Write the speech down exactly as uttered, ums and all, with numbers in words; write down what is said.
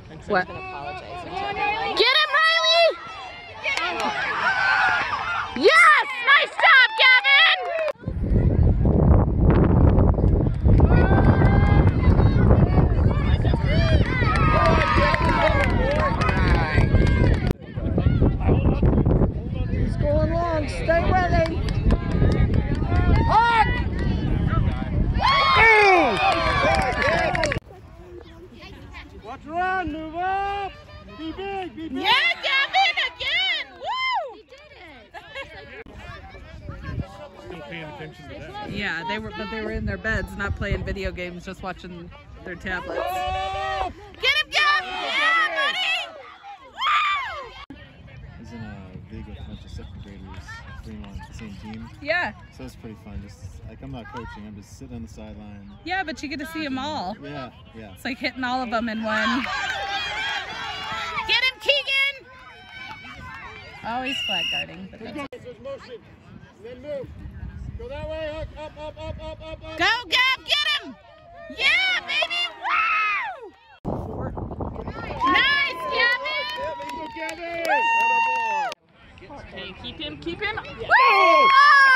What? Gonna apologize. Get him, Riley! Yes! Nice job, Gavin! He's going long. Stay ready. Hot! Watch around, move up! Be big, be big! Yeah, Gavin, again! Woo! He did it. Still paying attention to that. Yeah, they were, but they were in their beds, not playing video games, just watching their tablets. Oh! Get him, Gavin! Yeah, buddy! Woo! I was in a league with a bunch of second graders, three on the same team, Yeah, so it's pretty fun. Just like I'm not coaching, I'm just sitting on the sideline. yeah, but you get to see them all. Yeah, yeah. It's like hitting all of them in one. Get him, Keegan! Always flag guarding. But that's... There's motion. Then move. Go that way. Up, up, up, up, up, up, up. Go, Gav, get him! Yeah, baby! Wow! Nice, Gavin! Gavin! Okay, keep him, keep him. Oh!